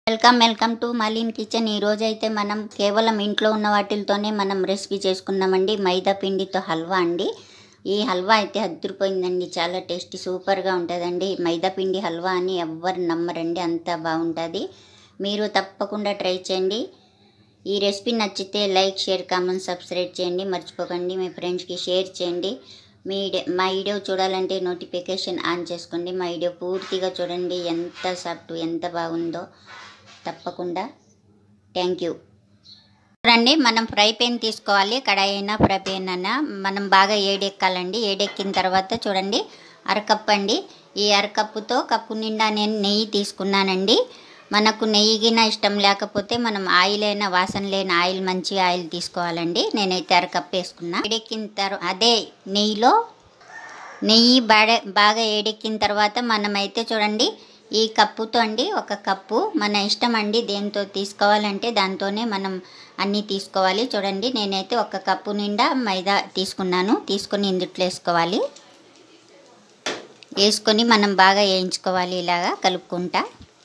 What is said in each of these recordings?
Welcome to మాలిన్ kitchen. ఈ రోజు అయితే మనం కేవలం ఇంట్లో ఉన్న వాటితోనే మనం రెసిపీ చేసుకున్నామండి. మైదా పిండితో హల్వా అండి. ఈ హల్వా అయితే అదిరిపోయిందండి. చాలా టేస్టీ సూపర్గా ఉంటుందండి. మైదా పిండి హల్వా అని ఎవ్వరు నమ్మరండి, అంత బాగుంటుంది. మీరు తప్పకుండా ట్రై చేయండి. ఈ రెసిపీ నచ్చితే లైక్, షేర్, కామెంట్, సబ్స్క్రైబ్ చేయండి. మర్చిపోకండి. మీ ఫ్రెండ్స్కి షేర్ చేయండి. మా వీడియో చూడాలంటే నోటిఫికేషన్ ఆన్ చేసుకోండి. మా వీడియో పూర్తిగా చూడండి. ఎంత సాఫ్ట్, ఎంత బాగుందో. తప్పకుండా థ్యాంక్ యూ. చూడండి, మనం ఫ్రై పాన్ తీసుకోవాలి. కడాయి అయినా ఫ్రై పాన్ అయినా మనం బాగా ఏడెక్కాలండి. ఏడెక్కిన తర్వాత చూడండి, అరకప్పు అండి. ఈ అరకప్పుతో కప్పు నిండా నేను నెయ్యి తీసుకున్నానండి. మనకు నెయ్యిగిన ఇష్టం లేకపోతే మనం ఆయిల్ అయినా, వాసన లేని ఆయిల్, మంచి ఆయిల్ తీసుకోవాలండి. నేనైతే అరకప్పు వేసుకున్నా. ఏడెక్కిన తర్వాత అదే నెయ్యిలో నెయ్యి బాగా ఏడెక్కిన తర్వాత మనమైతే చూడండి, ఈ కప్పుతో అండి, ఒక కప్పు మన ఇష్టం అండి. దేంతో తీసుకోవాలంటే దాంతోనే మనం అన్నీ తీసుకోవాలి. చూడండి, నేనైతే ఒక కప్పు నిండా మైదా తీసుకున్నాను. తీసుకొని ఇందుట్లో వేసుకోవాలి. వేసుకొని మనం బాగా వేయించుకోవాలి. ఇలాగా కలుపుకుంటా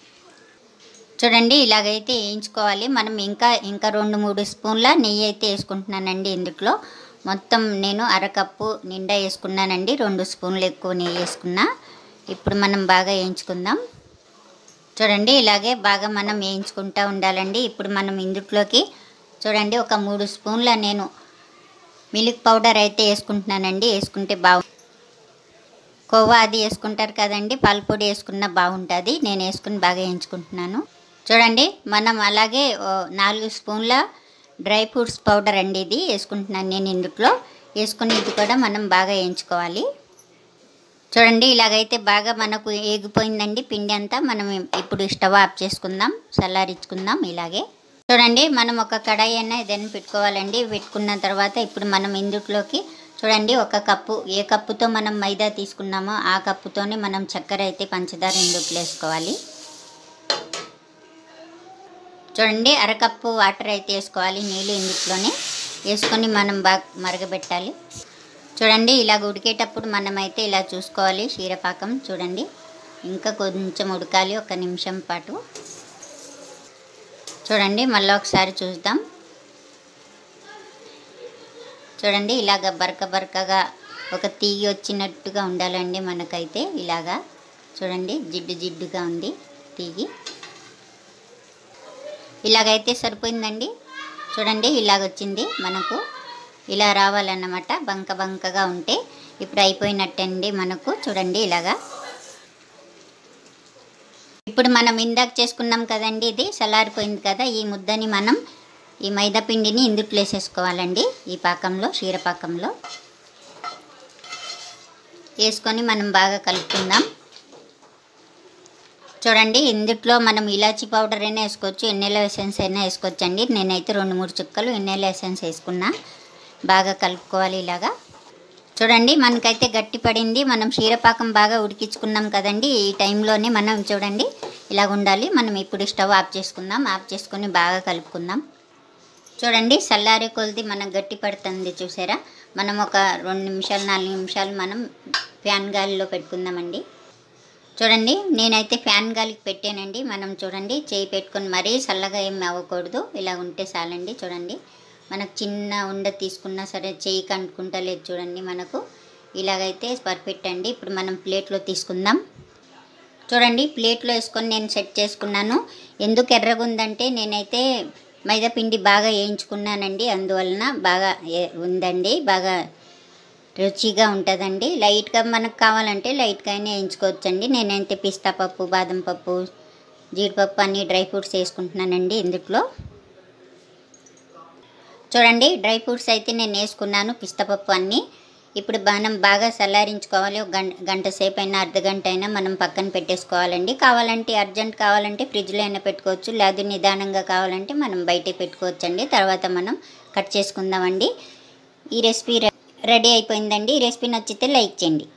చూడండి, ఇలాగైతే వేయించుకోవాలి. మనం ఇంకా 2-3 స్పూన్ల నెయ్యి అయితే వేసుకుంటున్నానండి. ఇందుట్లో మొత్తం నేను అరకప్పు నిండా వేసుకున్నానండి. 2 స్పూన్లు ఎక్కువ నెయ్యి వేసుకున్నా. ఇప్పుడు మనం బాగా వేయించుకుందాం. చూడండి, ఇలాగే బాగా మనం వేయించుకుంటూ ఉండాలండి. ఇప్పుడు మనం ఇందులోకి చూడండి, ఒక 3 స్పూన్ల నేను మిల్క్ పౌడర్ అయితే వేసుకుంటున్నానండి. వేసుకుంటే కోవా అది వేసుకుంటారు కదండి, పాల పొడి వేసుకున్న బాగుంటుంది. నేను వేసుకుని బాగా వేయించుకుంటున్నాను. చూడండి, మనం అలాగే 4 స్పూన్ల డ్రై ఫ్రూట్స్ పౌడర్ అండి, ఇది వేసుకుంటున్నాను నేను. ఇందులో వేసుకుని ఇది కూడా మనం బాగా వేయించుకోవాలి. చూడండి, ఇలాగైతే బాగా మనకు ఏగిపోయిందండి పిండి అంతా. మనం ఇప్పుడు స్టవ్ ఆఫ్ చేసుకుందాం, చల్లారించుకుందాం. ఇలాగే చూడండి, మనం ఒక కడాయి అయినా ఏదైనా పెట్టుకోవాలండి. పెట్టుకున్న తర్వాత ఇప్పుడు మనం ఇందులోకి చూడండి, ఒక కప్పు, ఏ కప్పుతో మనం మైదా తీసుకున్నామో ఆ కప్పుతోనే మనం చక్కెర అయితే, పంచదార ఇందులో వేసుకోవాలి. చూడండి, అరకప్పు వాటర్ అయితే వేసుకోవాలి. నీళ్ళు ఇందులోనే వేసుకొని మనం బాగా మరగబెట్టాలి. చూడండి, ఇలా ఉడికేటప్పుడు మనమైతే ఇలా చూసుకోవాలి. క్షీరపాకం చూడండి, ఇంకా కొంచెం ఉడకాలి, 1 నిమిషం పాటు. చూడండి, మళ్ళీ ఒకసారి చూద్దాం. చూడండి, ఇలాగ బరకగా ఒక తీగి వచ్చినట్టుగా ఉండాలండి మనకైతే. ఇలాగా చూడండి, జిడ్డుగా ఉంది తీగి. ఇలాగైతే సరిపోయిందండి. చూడండి, ఇలాగొచ్చింది మనకు. ఇలా రావాలన్నమాట, బంకగా ఉంటే ఇప్పుడు అయిపోయినట్టండి మనకు. చూడండి, ఇలాగా. ఇప్పుడు మనం ఇందాక చేసుకున్నాం కదండి, ఇది చల్లారిపోయింది కదా. ఈ ముద్దని మనం, ఈ మైదా పిండిని ఇందుట్లో వేసేసుకోవాలండి. ఈ పాకంలో, క్షీరపాకంలో వేసుకొని మనం బాగా కలుపుకుందాం. చూడండి, ఇందుట్లో మనం ఇలాచీ పౌడర్ అయినా వేసుకోవచ్చు, ఎన్నెల ఎసెన్స్ అయినా వేసుకోవచ్చండి. నేనైతే 2-3 చుక్కలు ఎన్నెల ఎసెన్స్ వేసుకున్నా. బాగా కలుపుకోవాలి ఇలాగా. చూడండి, మనకైతే గట్టి పడింది. మనం క్షీరపాకం బాగా ఉడికించుకున్నాం కదండి. ఈ టైంలోనే మనం చూడండి, ఇలాగ ఉండాలి. మనం ఇప్పుడు స్టవ్ ఆఫ్ చేసుకుందాం. ఆఫ్ చేసుకొని బాగా కలుపుకుందాం. చూడండి, చల్లారే కొలిది మనకు గట్టి పడుతుంది. చూసారా, మనం ఒక 2 నిమిషాలు 4 నిమిషాలు మనం ఫ్యాన్ గాలిలో పెట్టుకుందామండి. చూడండి, నేనైతే ఫ్యాన్ గాలికి పెట్టానండి. మనం చూడండి, చేయి పెట్టుకొని మరీ చల్లగా ఏం అవ్వకూడదు. ఇలా ఉంటే చాలండి. చూడండి, మనకు చిన్న ఉండ తీసుకున్నా సరే చేయికి అంటుకుంటా లేదు. చూడండి, మనకు ఇలాగైతే పర్ఫెక్ట్ అండి. ఇప్పుడు మనం ప్లేట్లో తీసుకుందాం. చూడండి, ప్లేట్లో వేసుకొని నేను సెట్ చేసుకున్నాను. ఎందుకు ఎర్రగా ఉందంటే నేనైతే మైదా పిండి బాగా వేయించుకున్నానండి. అందువలన బాగా ఉందండి, బాగా రుచిగా ఉంటుందండి. లైట్గా మనకు కావాలంటే లైట్గా అయినా వేయించుకోవచ్చండి. నేనైతే పిస్తా పప్పు, బాదం పప్పు, జీడిపప్పు అన్ని డ్రై ఫ్రూట్స్ వేసుకుంటున్నానండి ఇందులో. చూడండి, డ్రై ఫ్రూట్స్ అయితే నేను వేసుకున్నాను, పిస్తా పప్పు అన్నీ. ఇప్పుడు మనం బాగా చల్లారించుకోవాలి. ఒక గంట సేపు అయినా, అర్ధగంట అయినా మనం పక్కన పెట్టేసుకోవాలండి. కావాలంటే అర్జెంట్ కావాలంటే ఫ్రిడ్జ్లో అయినా పెట్టుకోవచ్చు, లేదు నిదానంగా కావాలంటే మనం బయటే పెట్టుకోవచ్చండి. తర్వాత మనం కట్ చేసుకుందామండి. ఈ రెసిపీ రెడీ అయిపోయిందండి. ఈ రెసిపీ నచ్చితే లైక్ చేయండి.